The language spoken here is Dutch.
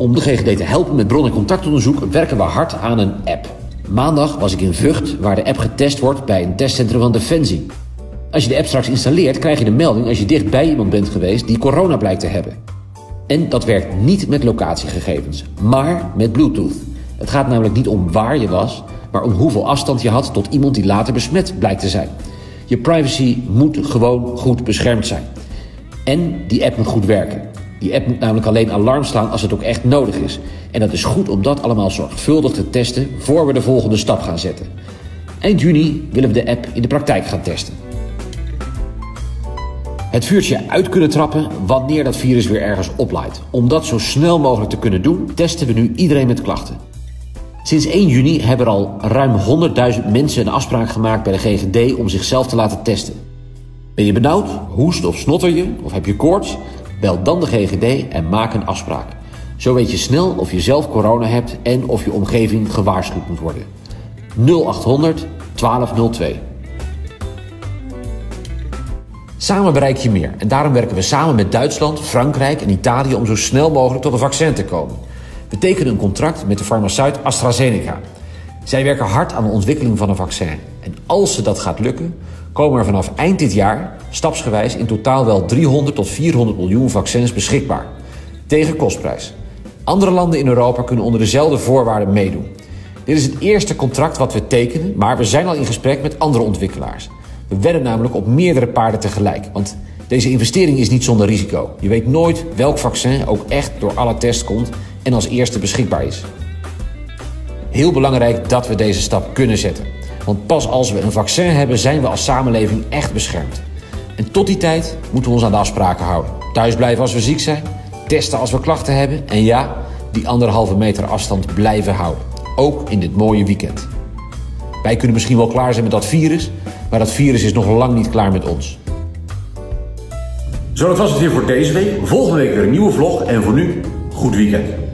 Om de GGD te helpen met bron- en contactonderzoek werken we hard aan een app. Maandag was ik in Vught, waar de app getest wordt bij een testcentrum van Defensie. Als je de app straks installeert, krijg je de melding als je dicht bij iemand bent geweest die corona blijkt te hebben. En dat werkt niet met locatiegegevens, maar met Bluetooth. Het gaat namelijk niet om waar je was, maar om hoeveel afstand je had tot iemand die later besmet blijkt te zijn. Je privacy moet gewoon goed beschermd zijn. En die app moet goed werken. Die app moet namelijk alleen alarm slaan als het ook echt nodig is. En dat is goed om dat allemaal zorgvuldig te testen voor we de volgende stap gaan zetten. Eind juni willen we de app in de praktijk gaan testen. Het vuurtje uit kunnen trappen wanneer dat virus weer ergens oplaait. Om dat zo snel mogelijk te kunnen doen, testen we nu iedereen met klachten. Sinds 1 juni hebben er al ruim 100.000 mensen een afspraak gemaakt bij de GGD om zichzelf te laten testen. Ben je benauwd, hoest of snotter je of heb je koorts? Bel dan de GGD en maak een afspraak. Zo weet je snel of je zelf corona hebt en of je omgeving gewaarschuwd moet worden. 0800 1202. Samen bereik je meer en daarom werken we samen met Duitsland, Frankrijk en Italië om zo snel mogelijk tot een vaccin te komen. We tekenen een contract met de farmaceut AstraZeneca. Zij werken hard aan de ontwikkeling van een vaccin. En als ze dat gaat lukken, komen er vanaf eind dit jaar stapsgewijs in totaal wel 300 tot 400 miljoen vaccins beschikbaar. Tegen kostprijs. Andere landen in Europa kunnen onder dezelfde voorwaarden meedoen. Dit is het eerste contract wat we tekenen, maar we zijn al in gesprek met andere ontwikkelaars. We wedden namelijk op meerdere paarden tegelijk, want deze investering is niet zonder risico. Je weet nooit welk vaccin ook echt door alle tests komt en als eerste beschikbaar is. Heel belangrijk dat we deze stap kunnen zetten. Want pas als we een vaccin hebben, zijn we als samenleving echt beschermd. En tot die tijd moeten we ons aan de afspraken houden. Thuis blijven als we ziek zijn, testen als we klachten hebben en ja, die 1,5 meter afstand blijven houden. Ook in dit mooie weekend. Wij kunnen misschien wel klaar zijn met dat virus, maar dat virus is nog lang niet klaar met ons. Zo, dat was het weer voor deze week. Volgende week weer een nieuwe vlog en voor nu, goed weekend.